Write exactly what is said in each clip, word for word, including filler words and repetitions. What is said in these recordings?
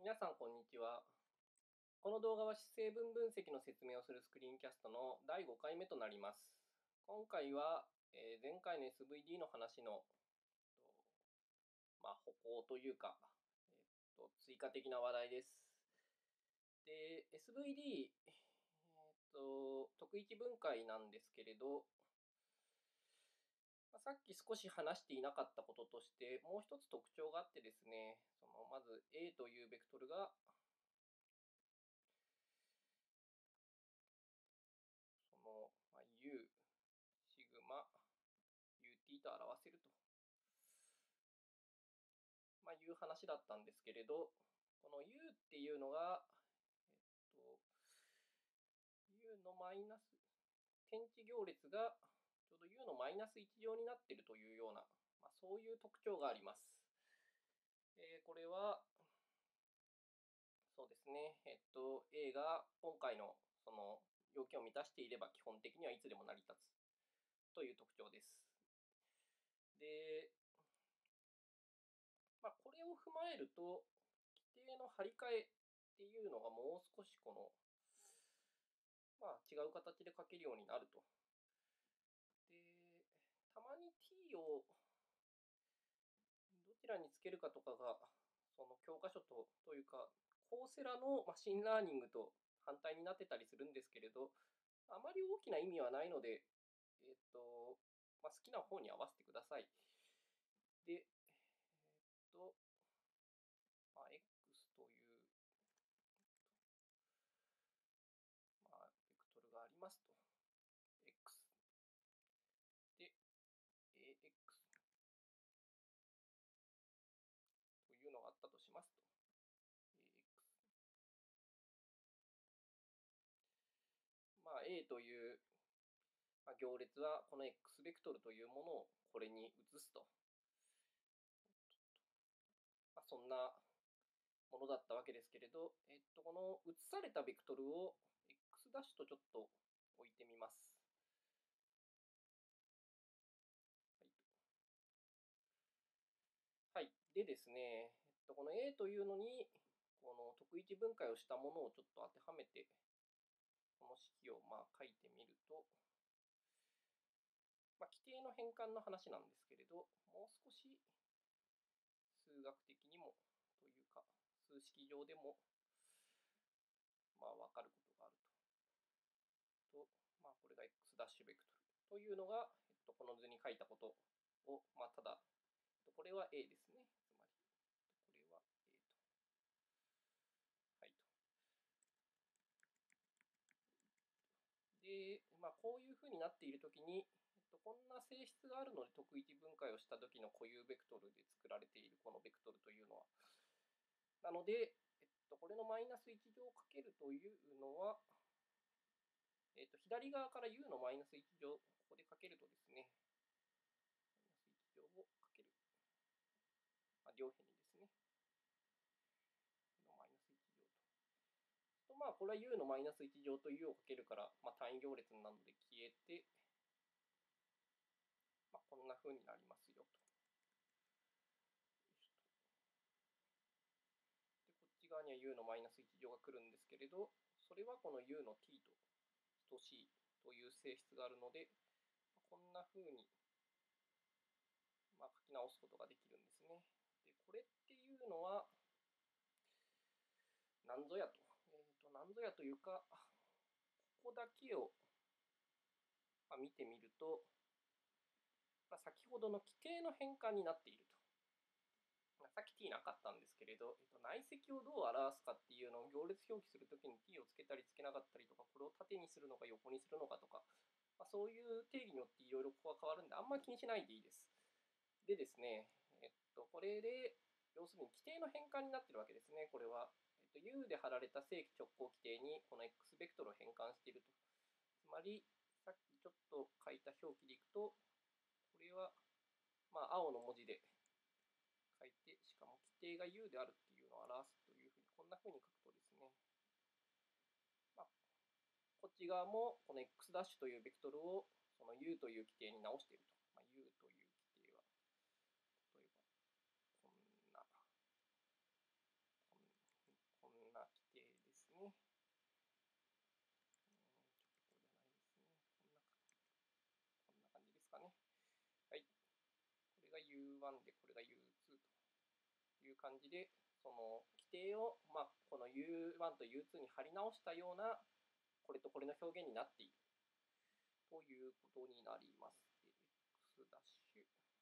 皆さん、こんにちは。この動画は姿勢分分析の説明をするスクリーンキャストのだいごかいめとなります。今回は、えー前回の エスブイディー の話の、とまあ、歩行というか、えーと、追加的な話題です。で、エスブイディー、えーと、特異分解なんですけれど、まあさっき少し話していなかったこととして、もう一つ特徴があってですね、そのまず A というベクトルが、その、まあ、U、シグマ、ユーティー と表せると、まあ、いう話だったんですけれど、この U っていうのが、えっと、U のマイナス、点値行列がちょうど U のマイナスいち乗になっているというような、まあ、そういう特徴があります。えー、これは、そうですね、えっと、A が今回のその要件を満たしていれば基本的にはいつでも成り立つという特徴です。で、まあ、これを踏まえると、規定の張り替えっていうのがもう少しこの、まあ、違う形で書けるようになると。で、たまに t をどちらにつけるかとかが、その教科書とというか、コーセラのマシンラーニングと反対になってたりするんですけれど、あまり大きな意味はないので、えっと、まあ、好きな方に合わせてください。で、えっと、まあ、X という、まあ、ベクトルがありますと。X で エーエックス というのがあったとしますと。エーエックス。まあ、A という行列はこの X ベクトルというものをこれに移すと。まあ、そんなものだったわけですけれど、えっと、この移されたベクトルを X' とちょっと置いてみます。はい。はい、でですね、えっと、この A というのに、この特異分解をしたものをちょっと当てはめて、この式をまあ書いてみると、まあ、規定の変換の話なんですけれど、もう少し数学的にもというか、数式上でも、まあ、分かることがあると。と、まあ、これが X' ベクトルというのが、えっと、この図に書いたことを、まあ、ただ、これは A ですね。つまり、これは A と。はいと。で、まあ、こういうふうになっているときに、えっと、こんな性質があるので特異分解をしたときの固有ベクトルで作られているこのベクトルというのは。なので、えっと、これのマイナスいち乗をかけるというのは、えっと、左側から U のマイナスいち乗、ここでかけるとですね、マイナスいち乗をかける。まあ、両辺にですね、のマイナスいち乗と。とまあ、これは U のマイナスいち乗と U をかけるから、まあ、単位行列なので消えて、まあ、こんな風になりますよと。で、こっち側には U のマイナスいち乗が来るんですけれど、それはこの U の t と等しいという性質があるので、こんな風に、まあ、書き直すことができるんですね。で、これっていうのは、何ぞやと。えっ、ー、と、何ぞやというか、ここだけを見てみると、先ほどの規定の変換になっていると。さっき t なかったんですけれど、えっと、内積をどう表すかっていうのを行列表記するときに t をつけたりつけなかったりとか、これを縦にするのか横にするのかとか、まあ、そういう定義によっていろいろここは変わるんで、あんまり気にしないでいいです。でですね、えっと、これで、要するに規定の変換になっているわけですね、これは。えっと、U で貼られた正規直行規定にこの X ベクトルを変換していると。つまり、さっきちょっと書いた表記でいくと、これは、まあ、青の文字で書いて、しかも規定が U であるっていうのを表すというふうに、こんなふうに書くとですね、まあ、こっち側もこの X' というベクトルをその U という規定に直していると。まあ、U という規定は、例えば、こんな、こんワン でこれが ユーツー という感じで、その規定を、まあ、この ユーワン と ユーツー に貼り直したようなこれとこれの表現になっているということになります。X ダッシュ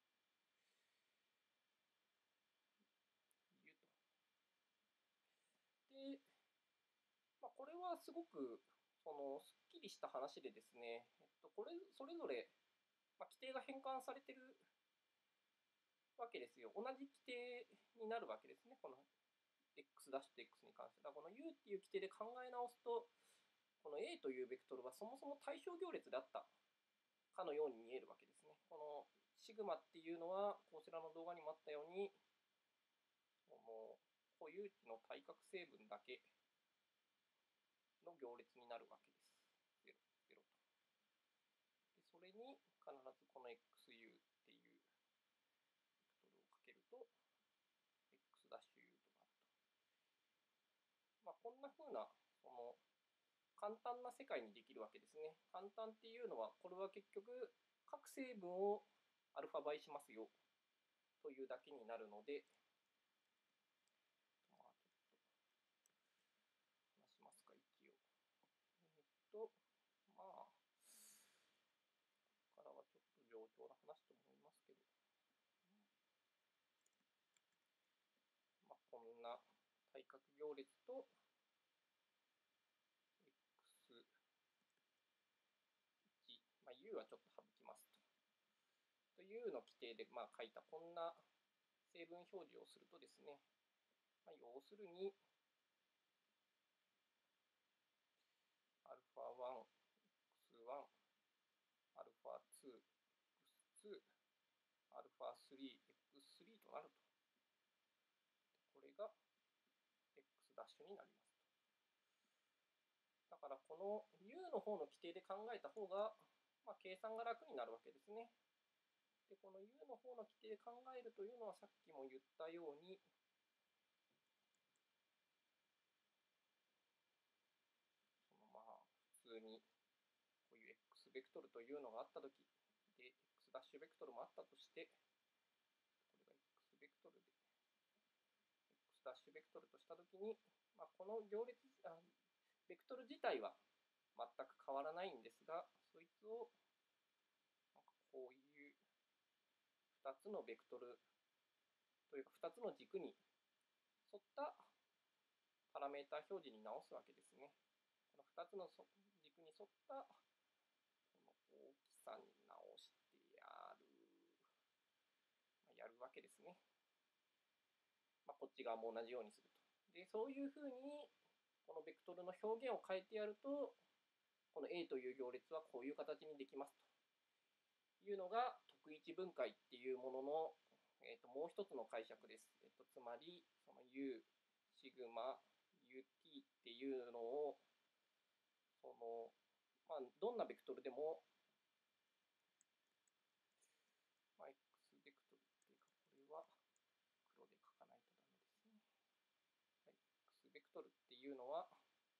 U と。で、まあ、これはすごくそのすっきりした話でですね、えっと、これそれぞれ、まあ、規定が変換されてるわけですよ。同じ規定になるわけですね、この X ダッシュと X に関して。だからこの U っていう規定で考え直すと、この A というベクトルはそもそも対象行列であったかのように見えるわけですね。このシグマっていうのは、こちらの動画にもあったように、この固有値の対角成分だけの行列になるわけです。ゼロ、ゼロと。でそれに必ずこの エックスユー っていうベクトルをかけると、X ダッシュ U となると。まあ、こんな風な、その、簡単な世界にできるわけですね。簡単っていうのは、これは結局、各成分をアルファ倍しますよというだけになるので、まあ、ちょっと話しますか、一応。えっと、まあ、ここからはちょっと冗長な話と思いますけど、まあ、こんな対角行列と エックスいち、まあ、U はちょっと省きますと。というの規定でまあ書いたこんな成分表示をするとですね、まあ、要するに アルファワン、エックスワン、アルファツー、エックスツー、アルファスリー、エックススリー となると。これが X ダッシュになりますと。だからこの U の方の規定で考えた方が、まあ、計算が楽になるわけですね。で、この U の方の規定で考えるというのはさっきも言ったように、そのまあ普通にこういう X ベクトルというのがあったとき、で、X ダッシュベクトルもあったとして、これが X ベクトルで、X ダッシュベクトルとしたときに、まあ、この行列あ、ベクトル自体は全く変わらないんですが、そいつをなんかこういうふたつのベクトルというかふたつの軸に沿ったパラメータ表示に直すわけですね。このふたつの軸に沿ったこの大きさに直してやる、まあ、やるわけですね。まあ、こっち側も同じようにすると。で、そういうふうにこのベクトルの表現を変えてやると、この A という行列はこういう形にできますというのが特一分解っていうものの、えー、ともう一つの解釈です。えっと、つまり、その U、シグマ、ユーティー っていうのを、その、まあ、どんなベクトルでも、まあ、X ベクトルっていうか、これは黒で書かないとダメですね。はい、X ベクトルっていうのは、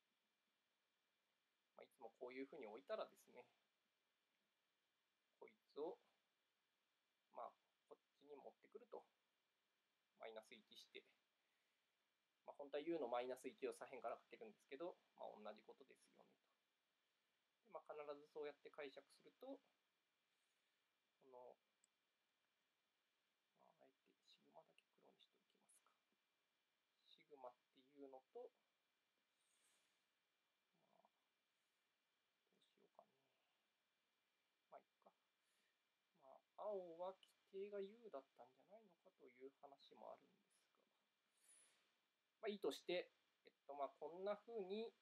まあ、いつもこういうふうに置いたらですね、こいつを、まあ、こっちに持ってくると、マイナスいちして、まあ、本当は U のマイナスいちを左辺からかけるんですけど、まあ、同じことですよねと。で、まあ、必ずそうやって解釈すると、この、まあ、あえてシグマだけ黒にしておきますか。シグマっていうのと、まあ、どうしようかね。まあ、いっか。まあ、青は規定が U だったんじゃないのかという話もあるんですが、まあ、いいとして、えっと、まあ、こんな風に、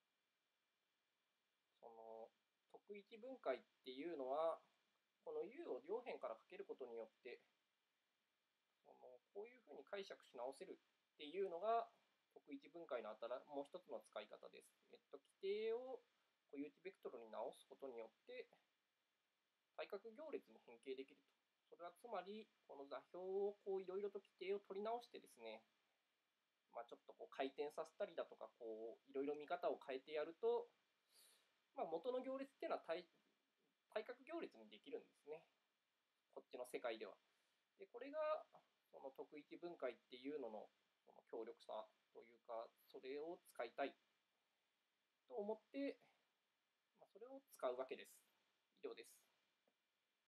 その、特一分解っていうのは、この U を両辺からかけることによって、そのこういうふうに解釈し直せるっていうのが、特一分解のもう一つの使い方です。えっと、規定を固有値ベクトルに直すことによって、対角行列に変形できると。それはつまり、この座標をこういろいろと規定を取り直してですね、まあ、ちょっとこう回転させたりだとか、こういろいろ見方を変えてやると、まあ、元の行列っていうのは対対角行列にできるんですね。こっちの世界では。 で、これがその特域分解っていうののその強力さというか、それを使いたいと思って、まあ、それを使うわけです。以上です。